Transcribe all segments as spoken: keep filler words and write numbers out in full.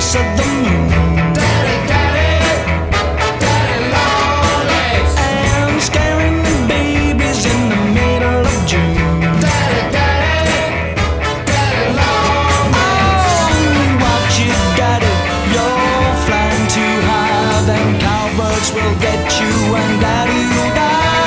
face of the moon. Daddy, daddy, daddy long legs. And scaring the babies in the middle of June. Daddy, daddy, daddy long legs. Oh, what you got it, you're flying too high. Them cowbirds will get you and daddy will die.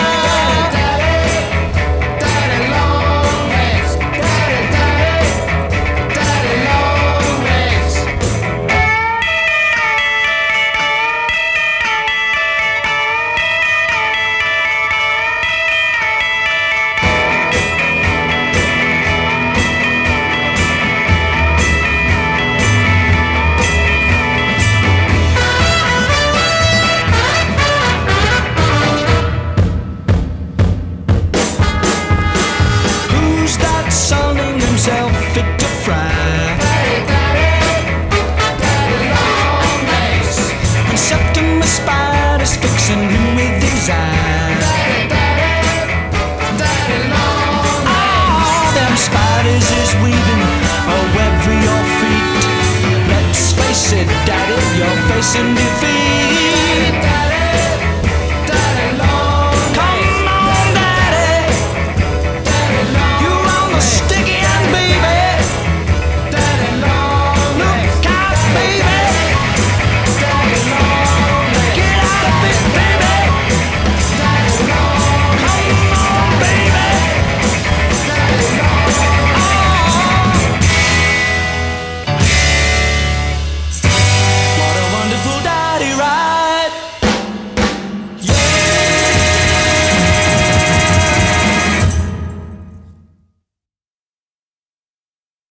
Fit to fry. Daddy, daddy, daddy long legs. And Septimus Spider's fixing him with his eyes. Daddy, daddy, daddy long legs. Oh, them spiders is weaving a web for your feet. Let's face it, daddy, you're facing defeat.